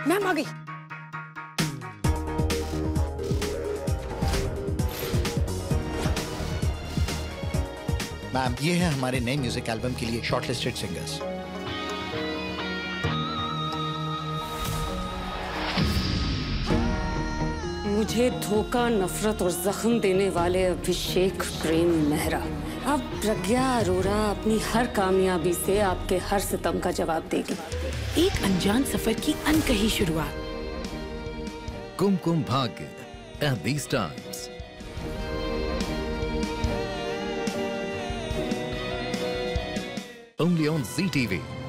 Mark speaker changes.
Speaker 1: Ma'am आ गई।
Speaker 2: Ma'am, ये है हमारे नए म्यूजिक एल्बम के लिए शॉर्टलिस्टेड सिंगर्स।
Speaker 3: मुझे धोखा, नफरत और जख्म देने वाले अभिषेक प्रेम मेहरा, अब प्रज्ञा अरोरा अपनी हर कामयाबी से आपके हर सितम का जवाब देगी।
Speaker 1: एक अनजान सफर की अनकही शुरुआत।
Speaker 4: Kumkum Bhagya at these times. Only on ZTV.